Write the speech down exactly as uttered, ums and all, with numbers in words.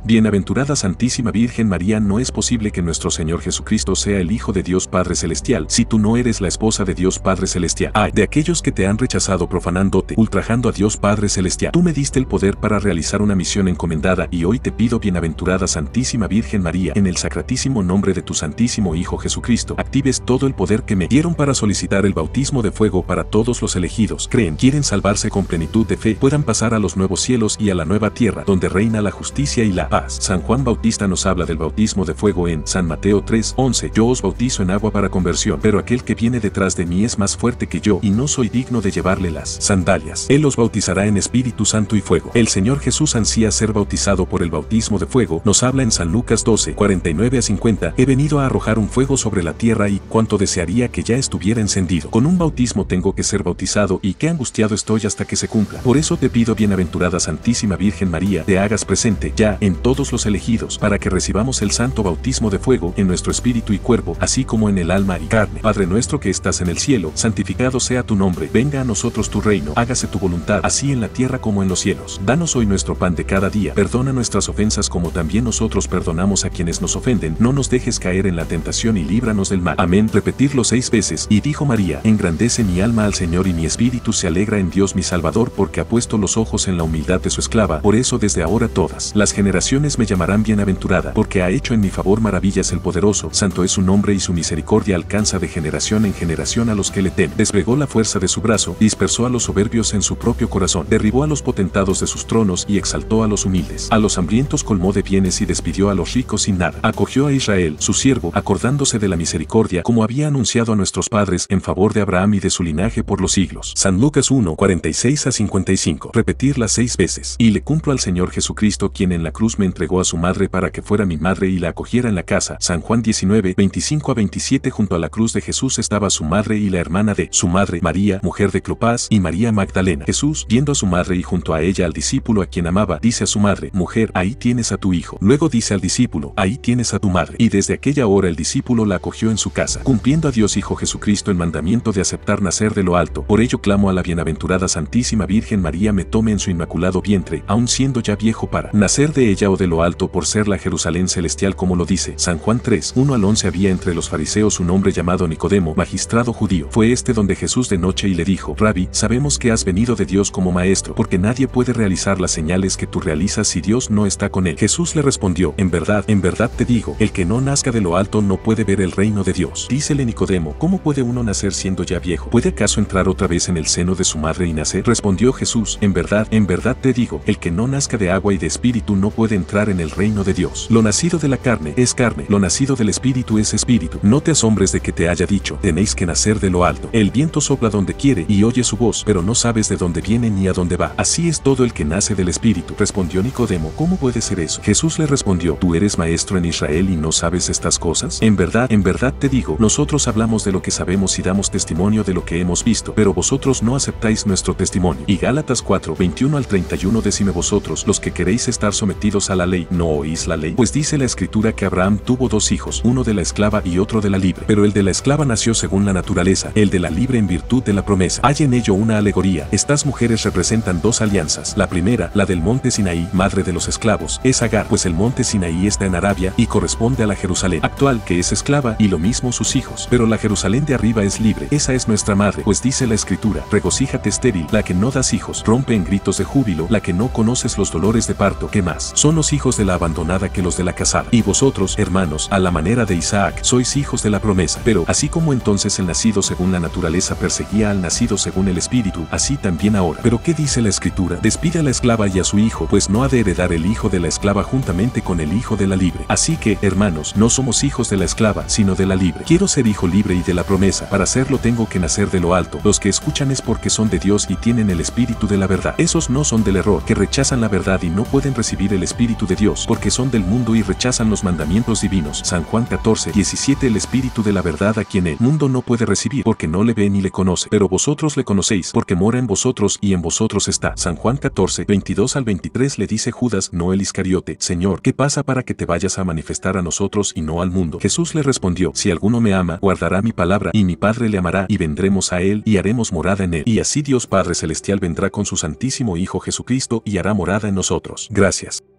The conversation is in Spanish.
Bienaventurada Santísima Virgen María, no es posible que nuestro Señor Jesucristo sea el Hijo de Dios Padre Celestial si tú no eres la esposa de Dios Padre Celestial. Ay, de aquellos que te han rechazado profanándote, ultrajando a Dios Padre Celestial. Tú me diste el poder para realizar una misión encomendada y hoy te pido, Bienaventurada Santísima Virgen María, en el sacratísimo nombre de tu Santísimo Hijo Jesucristo, actives todo el poder que me dieron para solicitar el bautismo de fuego para todos los elegidos. Creen, quieren salvarse con plenitud de fe, puedan pasar a los nuevos cielos y a la nueva tierra, donde reina la justicia y la paz. San Juan Bautista nos habla del bautismo de fuego en San Mateo tres once. Yo os bautizo en agua para conversión, pero aquel que viene detrás de mí es más fuerte que yo, y no soy digno de llevarle las sandalias. Él os bautizará en Espíritu Santo y fuego. El Señor Jesús ansía ser bautizado por el bautismo de fuego. Nos habla en San Lucas doce cuarenta y nueve a cincuenta. He venido a arrojar un fuego sobre la tierra y cuánto desearía que ya estuviera encendido. Con un bautismo tengo que ser bautizado y qué angustiado estoy hasta que se cumpla. Por eso te pido, Bienaventurada Santísima Virgen María, te hagas presente ya en todos los elegidos para que recibamos el santo bautismo de fuego en nuestro espíritu y cuerpo, así como en el alma y carne. Padre nuestro que estás en el cielo, santificado sea tu nombre. Venga a nosotros tu reino. Hágase tu voluntad, así en la tierra como en los cielos. Danos hoy nuestro pan de cada día. Perdona nuestras ofensas como también nosotros perdonamos a quienes nos ofenden. No nos dejes caer en la tentación y líbranos del mal. Amén. Repetirlo seis veces. Y dijo María: engrandece mi alma al Señor y mi espíritu se alegra en Dios mi Salvador, porque ha puesto los ojos en la humildad de su esclava. Por eso desde ahora todas las generaciones me llamarán bienaventurada, porque ha hecho en mi favor maravillas el poderoso. Santo es su nombre y su misericordia alcanza de generación en generación a los que le temen. Desplegó la fuerza de su brazo, dispersó a los soberbios en su propio corazón, derribó a los potentados de sus tronos y exaltó a los humildes. A los hambrientos colmó de bienes y despidió a los ricos sin nada. Acogió a Israel, su siervo, acordándose de la misericordia, como había anunciado a nuestros padres, en favor de Abraham y de su linaje por los siglos. San Lucas uno cuarenta y seis a cincuenta y cinco. Repetirlas seis veces. Y le cumplo al Señor Jesucristo, quien en la cruz me entregó a su madre para que fuera mi madre y la acogiera en la casa. San Juan diecinueve veinticinco a veintisiete. Junto a la cruz de Jesús estaba su madre y la hermana de su madre, María, mujer de Clopas, y María Magdalena. Jesús, viendo a su madre y junto a ella al discípulo a quien amaba, dice a su madre: mujer, ahí tienes a tu hijo. Luego dice al discípulo: ahí tienes a tu madre. Y desde aquella hora el discípulo la acogió en su casa, cumpliendo a Dios Hijo Jesucristo el mandamiento de aceptar nacer de lo alto. Por ello clamo a la Bienaventurada Santísima Virgen María me tome en su inmaculado vientre, aun siendo ya viejo, para nacer de ella o de lo alto, por ser la Jerusalén celestial, como lo dice San Juan tres uno al once. Había entre los fariseos un hombre llamado Nicodemo, magistrado judío. Fue este donde Jesús de noche y le dijo: Rabí, sabemos que has venido de Dios como maestro, porque nadie puede realizar las señales que tú realizas si Dios no está con él. Jesús le respondió: en verdad, en verdad te digo, el que no nazca de lo alto no puede ver el reino de Dios. Dícele Nicodemo: ¿cómo puede uno nacer siendo ya viejo? ¿Puede acaso entrar otra vez en el seno de su madre y nacer? Respondió Jesús: en verdad, en verdad te digo, el que no nazca de agua y de espíritu no puede entrar en el reino de Dios. Lo nacido de la carne es carne, lo nacido del espíritu es espíritu. No te asombres de que te haya dicho: tenéis que nacer de lo alto. El viento sopla donde quiere y oye su voz, pero no sabes de dónde viene ni a dónde va. Así es todo el que nace del espíritu. Respondió Nicodemo: ¿cómo puede ser eso? Jesús le respondió: ¿tú eres maestro en Israel y no sabes estas cosas? En verdad, en verdad te digo, nosotros hablamos de lo que sabemos y damos testimonio de lo que hemos visto, pero vosotros no aceptáis nuestro testimonio. Y Gálatas cuatro veintiuno al treinta y uno. Decime vosotros, los que queréis estar sometidos a la ley, ¿no oís la ley? Pues dice la Escritura que Abraham tuvo dos hijos, uno de la esclava y otro de la libre. Pero el de la esclava nació según la naturaleza, el de la libre en virtud de la promesa. Hay en ello una alegoría. Estas mujeres representan dos alianzas. La primera, la del monte Sinaí, madre de los esclavos, es Agar, pues el monte Sinaí está en Arabia y corresponde a la Jerusalén actual, que es esclava, y lo mismo sus hijos. Pero la Jerusalén de arriba es libre. Esa es nuestra madre, pues dice la Escritura: regocíjate estéril, la que no das hijos, rompe en gritos de júbilo, la que no conoces los dolores de parto. ¿Qué más son los hijos de la abandonada que los de la casada? Y vosotros, hermanos, a la manera de Isaac, sois hijos de la promesa. Pero así como entonces el nacido según la naturaleza perseguía al nacido según el espíritu, así también ahora. Pero ¿qué dice la Escritura? Despide a la esclava y a su hijo, pues no ha de heredar el hijo de la esclava juntamente con el hijo de la libre. Así que, hermanos, no somos hijos de la esclava, sino de la libre. Quiero ser hijo libre y de la promesa. Para serlo tengo que nacer de lo alto. Los que escuchan es porque son de Dios y tienen el espíritu de la verdad. Esos no son del error, que rechazan la verdad y no pueden recibir el espíritu de Dios, porque son del mundo y rechazan los mandamientos divinos. San Juan catorce diecisiete. El espíritu de la verdad, a quien el mundo no puede recibir, porque no le ve ni le conoce. Pero vosotros le conocéis, porque mora en vosotros y en vosotros está. San Juan catorce veintidós al veintitrés. Le dice Judas, no el Iscariote: Señor, ¿qué pasa para que te vayas a manifestar a nosotros y no al mundo? Jesús le respondió: si alguno me ama, guardará mi palabra, y mi Padre le amará, y vendremos a él, y haremos morada en él. Y así Dios Padre Celestial vendrá con su Santísimo Hijo Jesucristo, y hará morada en nosotros. Gracias.